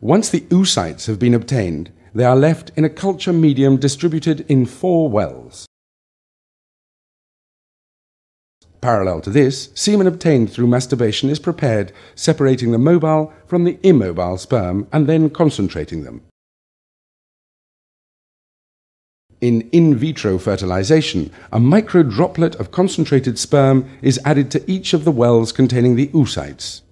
Once the oocytes have been obtained, they are left in a culture medium distributed in 4 wells. Parallel to this, semen obtained through masturbation is prepared, separating the mobile from the immobile sperm and then concentrating them. In vitro fertilization, a microdroplet of concentrated sperm is added to each of the wells containing the oocytes.